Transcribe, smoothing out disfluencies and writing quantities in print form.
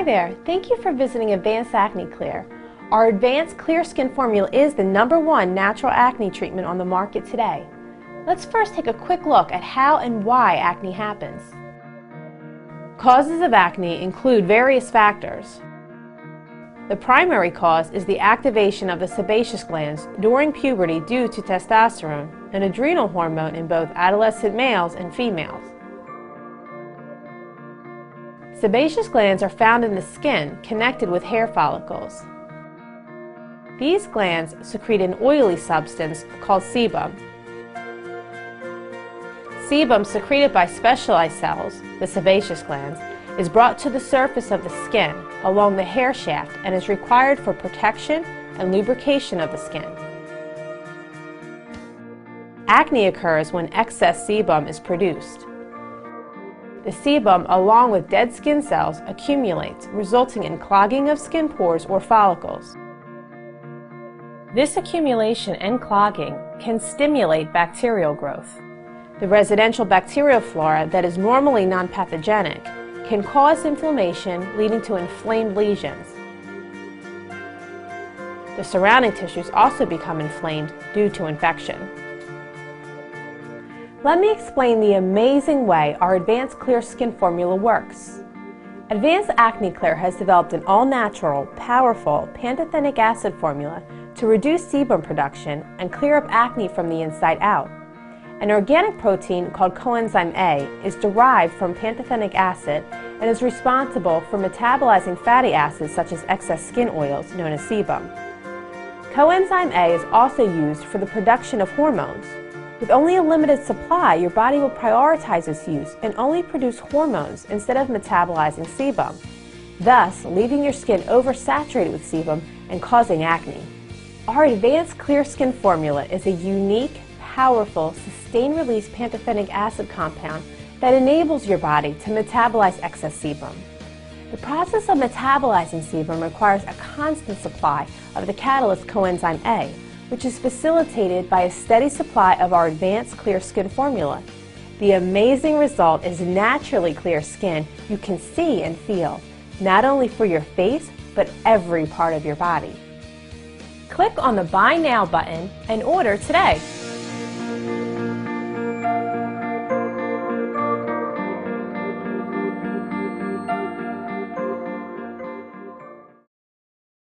there, thank you for visiting Advanced Acne Clear. Our Advanced Clear Skin formula is the #1 natural acne treatment on the market today. Let's first take a quick look at how and why acne happens. Causes of acne include various factors. The primary cause is the activation of the sebaceous glands during puberty due to testosterone, an adrenal hormone in both adolescent males and females. Sebaceous glands are found in the skin connected with hair follicles. These glands secrete an oily substance called sebum. Sebum secreted by specialized cells, the sebaceous glands, is brought to the surface of the skin along the hair shaft and is required for protection and lubrication of the skin. Acne occurs when excess sebum is produced. The sebum, along with dead skin cells, accumulates, resulting in clogging of skin pores or follicles. This accumulation and clogging can stimulate bacterial growth. The residential bacterial flora that is normally non-pathogenic can cause inflammation, leading to inflamed lesions. The surrounding tissues also become inflamed due to infection. Let me explain the amazing way our Advanced Clear Skin formula works. Advanced Acne Clear has developed an all-natural, powerful pantothenic acid formula to reduce sebum production and clear up acne from the inside out. An organic protein called coenzyme A is derived from pantothenic acid and is responsible for metabolizing fatty acids such as excess skin oils known as sebum. Coenzyme A is also used for the production of hormones. With only a limited supply, your body will prioritize its use and only produce hormones instead of metabolizing sebum, thus leaving your skin oversaturated with sebum and causing acne. Our Advanced Clear Skin formula is a unique, powerful, sustained-release pantothenic acid compound that enables your body to metabolize excess sebum. The process of metabolizing sebum requires a constant supply of the catalyst coenzyme A, which is facilitated by a steady supply of our Advanced Clear Skin formula. The amazing result is naturally clear skin you can see and feel, not only for your face, but every part of your body. Click on the Buy Now button and order today.